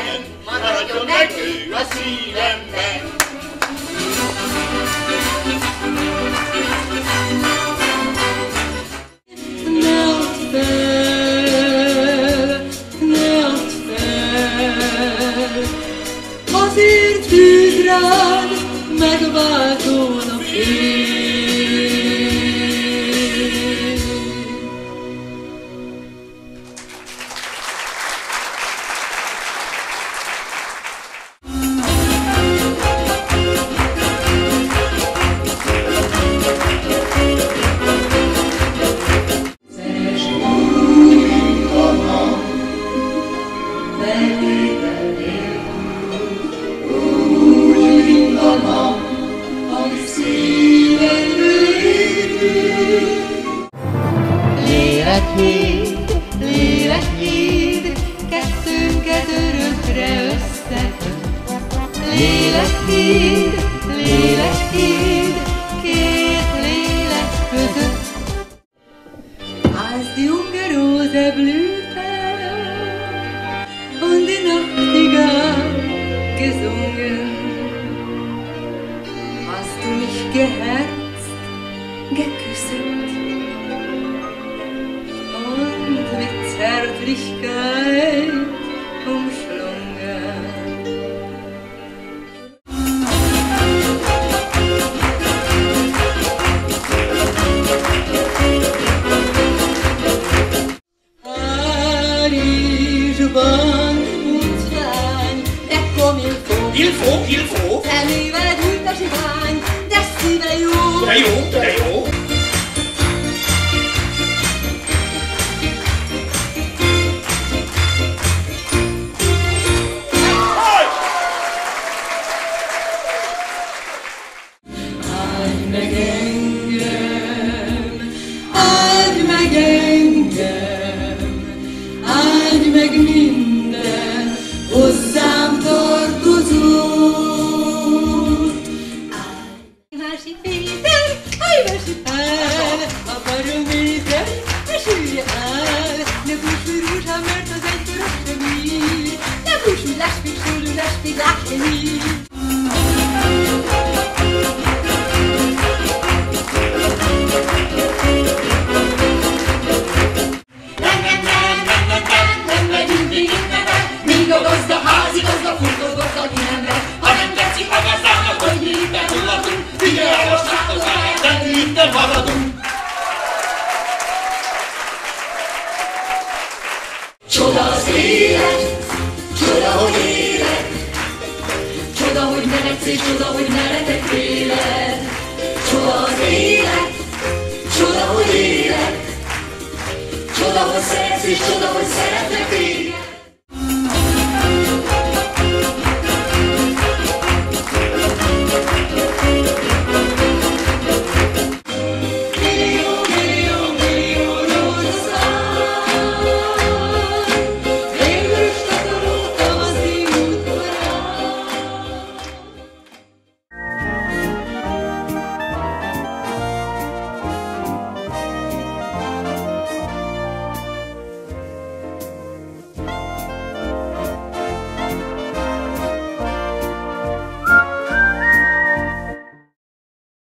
szívemben, maradjon meg ő a szívemben. Ne add fel, ne add fel, azért tűz rád megváltón a fény. Lélekhíd, lélekhíd, kettőnket örökre összeköt. Lélekhíd, lélekhíd, két lélek között. Als die Ungerose blühte und die Nachtigall gesungen, hast du mich geherzt, geküsset und mit Zärtlichkeit umschlungen. Párizsban utcány, ekkor Il faut. szemével gyűjt a sivány, de szíve jó. De jó, de jó. Áld meg engem, áld meg engem, áld meg minden hozzám tartozót. Másik Péter, másik Pál, a barométer, ne sülje el, ne búsulj rózsám, mert az egykor sem ír, ne búsulj, láss még sóló, láss még lássni. Míg a gazda, házigazda, furtozgazda kinemre, ha nem tetszik a gazdának, hogy mi itten hullatunk, vigye el a sátozmáját, de mi itten maradunk. Csoda az élet, csoda, hogy élet, csoda, hogy nevetsz és csoda, hogy nevetek véled. Csoda az élet, csoda, hogy élet, csoda, hogy szeretsz és csoda, hogy szeretnek téged.